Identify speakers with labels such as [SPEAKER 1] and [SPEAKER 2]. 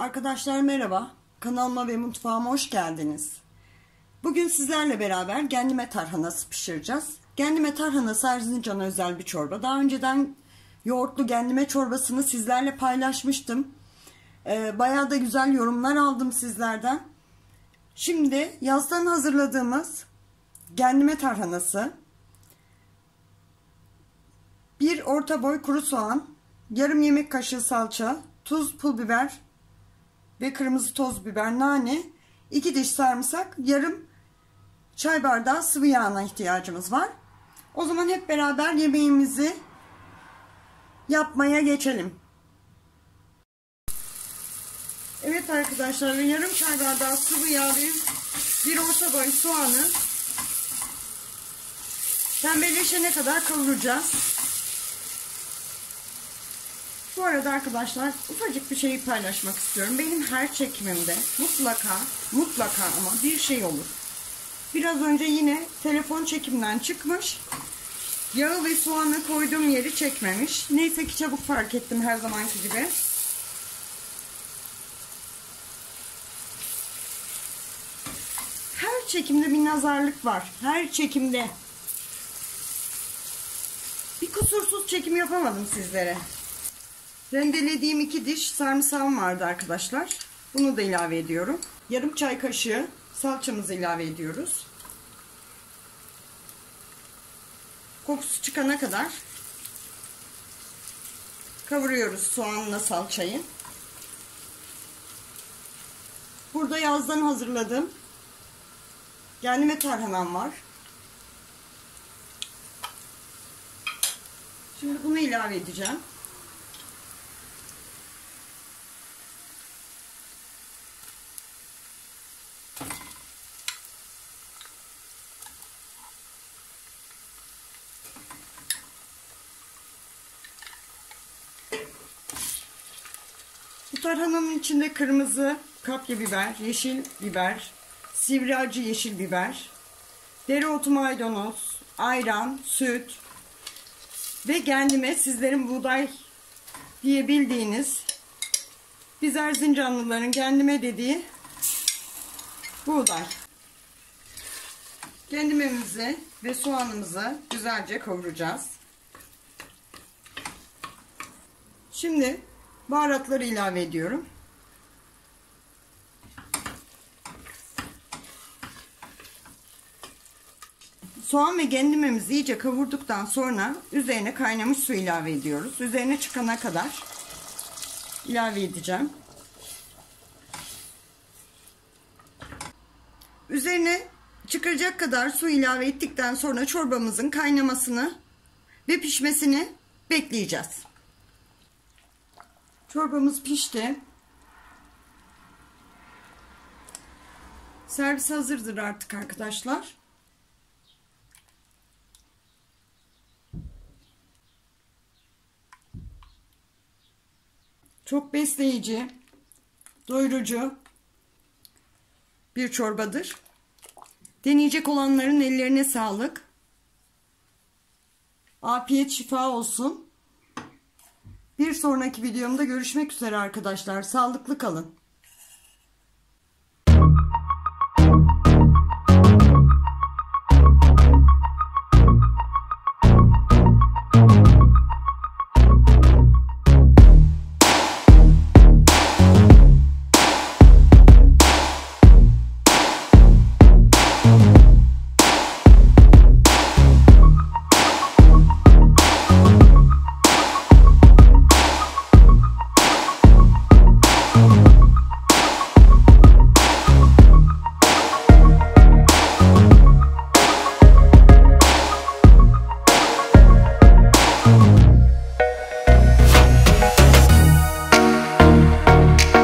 [SPEAKER 1] Arkadaşlar merhaba, kanalıma ve mutfağıma hoş geldiniz. Bugün sizlerle beraber genlime tarhanası pişireceğiz. Genlime tarhanası Erzincan'a özel bir çorba. Daha önceden yoğurtlu genlime çorbasını sizlerle paylaşmıştım. Bayağı da güzel yorumlar aldım sizlerden. Şimdi yazdan hazırladığımız genlime tarhanası, bir orta boy kuru soğan, yarım yemek kaşığı salça, tuz, pul biber ve kırmızı toz biber, nane, 2 diş sarımsak, yarım çay bardağı sıvı yağına ihtiyacımız var. O zaman hep beraber yemeğimizi yapmaya geçelim. Evet arkadaşlar, yarım çay bardağı sıvı yağ ve bir orta boy soğanı pembeleşene kadar kavuracağız. Bu arada arkadaşlar ufacık bir şeyi paylaşmak istiyorum. Benim her çekimimde mutlaka ama bir şey olur. Biraz önce yine telefon çekimden çıkmış. Yağı ve soğanı koyduğum yeri çekmemiş. Neyse ki çabuk fark ettim her zamanki gibi. Her çekimde bir nazarlık var. Her çekimde. Bir kusursuz çekim yapamadım sizlere. Rendelediğim 2 diş sarımsağım vardı arkadaşlar. Bunu da ilave ediyorum. Yarım çay kaşığı salçamızı ilave ediyoruz. Kokusu çıkana kadar kavuruyoruz soğanla salçayı. Burada yazdan hazırladığım genlime tarhanam var. Şimdi bunu ilave edeceğim. Bu tarhananın içinde kırmızı kapya biber, yeşil biber, sivri acı yeşil biber, dereotu, maydanoz, ayran, süt ve genlime, sizlerin buğday diye bildiğiniz, biz Erzincanlıların genlime dediği buğday. Genlimemizi ve soğanımızı güzelce kavuracağız. Şimdi baharatları ilave ediyorum. Soğan ve genlimemizi iyice kavurduktan sonra üzerine kaynamış su ilave ediyoruz. Üzerine çıkana kadar ilave edeceğim. Üzerine çıkacak kadar su ilave ettikten sonra çorbamızın kaynamasını ve pişmesini bekleyeceğiz. Çorbamız pişti. Servis hazırdır artık arkadaşlar. Çok besleyici, doyurucu bir çorbadır. Deneyecek olanların ellerine sağlık. Afiyet şifa olsun. Bir sonraki videomda görüşmek üzere arkadaşlar. Sağlıklı kalın.